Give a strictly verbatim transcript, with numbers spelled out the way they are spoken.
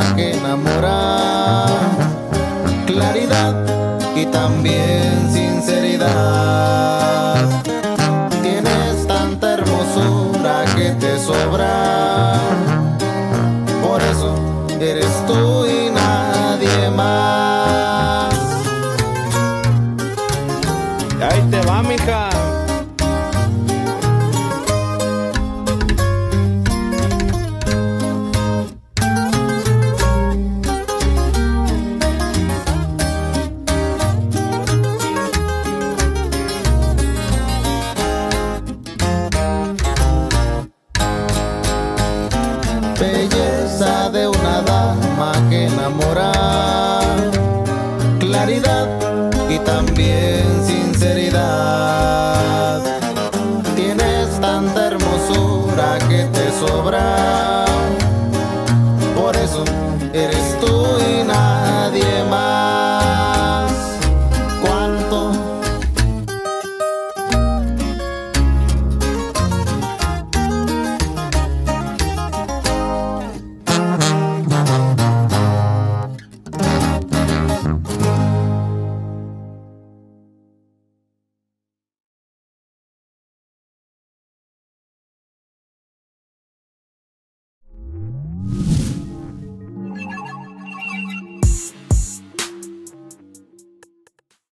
que enamora, claridad y también sinceridad. Tienes tanta hermosura que te sobra, por eso eres tú y nadie más. Ahí te va, mija. Belleza de una dama que enamora, claridad y también sinceridad. Tienes tanta hermosura que te sobra, por eso eres tú